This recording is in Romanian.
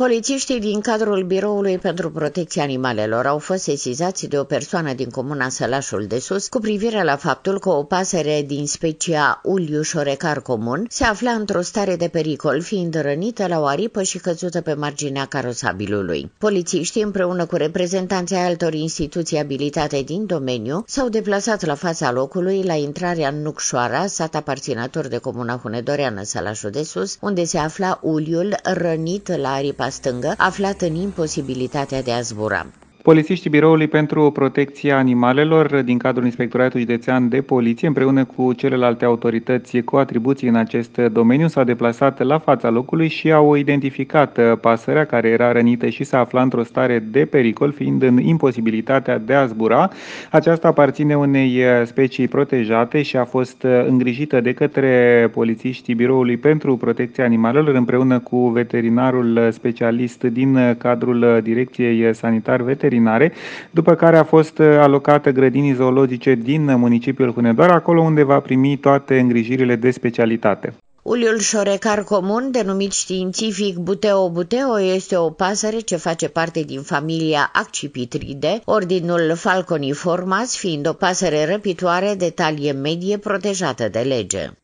Polițiștii din cadrul Biroului pentru Protecția Animalelor au fost sesizați de o persoană din comuna Sălașul de Sus cu privire la faptul că o pasăre din specia uliu șorecar comun se afla într-o stare de pericol, fiind rănită la o aripă și căzută pe marginea carosabilului. Polițiștii, împreună cu reprezentanții altor instituții abilitate din domeniu, s-au deplasat la fața locului, la intrarea în Nucșoara, sat aparținător de comuna Hunedoreană Sălașul de Sus, unde se afla uliul rănit la aripa stângă, aflat în imposibilitatea de a zbura. Polițiștii Biroului pentru Protecția Animalelor din cadrul Inspectoratului Județean de Poliție, împreună cu celelalte autorități cu atribuții în acest domeniu, s-au deplasat la fața locului și au identificat pasărea care era rănită și se afla într-o stare de pericol, fiind în imposibilitatea de a zbura. Aceasta aparține unei specii protejate și a fost îngrijită de către polițiștii Biroului pentru Protecția Animalelor, împreună cu veterinarul specialist din cadrul Direcției Sanitar Veterinare, după care a fost alocată grădinii zoologice din municipiul Hunedoara, acolo unde va primi toate îngrijirile de specialitate. Uliul șorecar comun, denumit științific Buteo buteo, este o pasăre ce face parte din familia Accipitridae, ordinul Falconiformes, fiind o pasăre răpitoare de talie medie protejată de lege.